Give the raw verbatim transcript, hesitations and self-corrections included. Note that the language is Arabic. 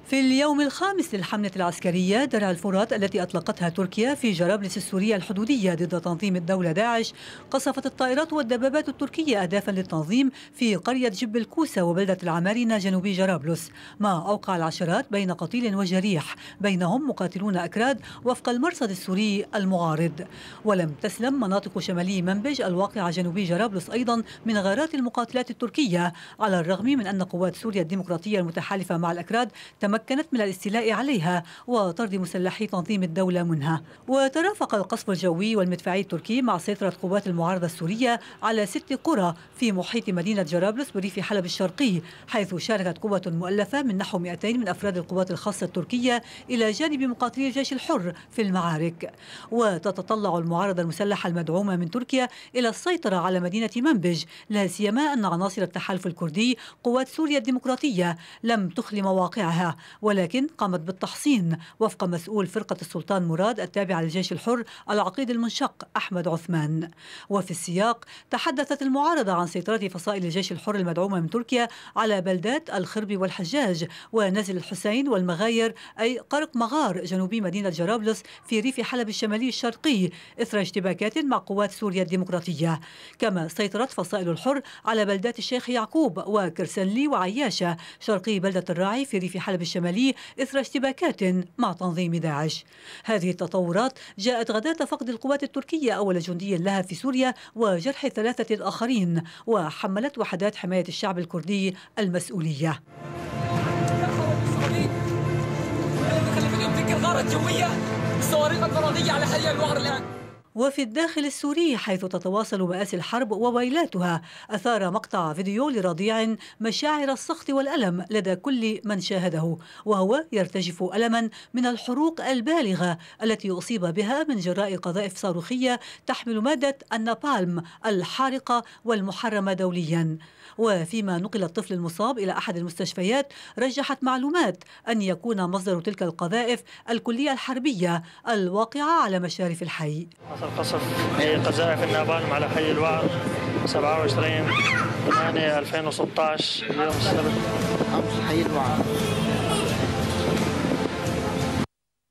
في اليوم الخامس للحملة العسكرية درع الفرات التي أطلقتها تركيا في جرابلس السورية الحدودية ضد تنظيم الدولة داعش، قصفت الطائرات والدبابات التركية أهدافا للتنظيم في قرية جب الكوسة وبلدة العمارنة جنوبي جرابلس، ما أوقع العشرات بين قتيل وجريح، بينهم مقاتلون أكراد وفق المرصد السوري المعارض. ولم تسلم مناطق شمالي منبج الواقعة جنوبي جرابلس أيضا من غارات المقاتلات التركية، على الرغم من أن قوات سوريا الديمقراطية المتحالفة مع الأكراد تمكنت من الاستيلاء عليها وطرد مسلحي تنظيم الدولة منها. وترافق القصف الجوي والمدفعي التركي مع سيطرة قوات المعارضة السورية على ست قرى في محيط مدينة جرابلس بريف حلب الشرقي، حيث شاركت قوة مؤلفة من نحو مئتين من أفراد القوات الخاصة التركية إلى جانب مقاتلي الجيش الحر في المعارك. وتتطلع المعارضة المسلحة المدعومة من تركيا إلى السيطرة على مدينة منبج، لا سيما أن عناصر التحالف الكردي قوات سوريا الديمقراطية لم تخل مواقعها، ولكن قامت بالتحصين وفق مسؤول فرقة السلطان مراد التابعة للجيش الحر العقيد المنشق أحمد عثمان. وفي السياق تحدثت المعارضة عن سيطرة فصائل الجيش الحر المدعومة من تركيا على بلدات الخرب والحجاج ونزل الحسين والمغاير، أي قرق مغار جنوبي مدينة جرابلس في ريف حلب الشمالي الشرقي، إثر اشتباكات مع قوات سوريا الديمقراطية. كما سيطرت فصائل الحر على بلدات الشيخ يعقوب وكرسنلي وعياشة شرقي بلدة الراعي في ريف حلب الشمالي إثر اشتباكات مع تنظيم داعش. هذه التطورات جاءت غداة فقد القوات التركية أول جندي لها في سوريا وجرح ثلاثة الآخرين، وحملت وحدات حماية الشعب الكردي المسؤولية. وفي الداخل السوري، حيث تتواصل مآسي الحرب وويلاتها، أثار مقطع فيديو لرضيع مشاعر السخط والألم لدى كل من شاهده، وهو يرتجف ألما من الحروق البالغة التي أصيب بها من جراء قذائف صاروخية تحمل مادة النابالم الحارقة والمحرمة دوليا. وفيما نقل الطفل المصاب إلى أحد المستشفيات، رجحت معلومات أن يكون مصدر تلك القذائف الكلية الحربية الواقعة على مشارف الحي. القصف قذائف النابالم على حي الوعر سبعة وعشرين ثمانية ألفين وستة عشر يوم السبت. حي الوعر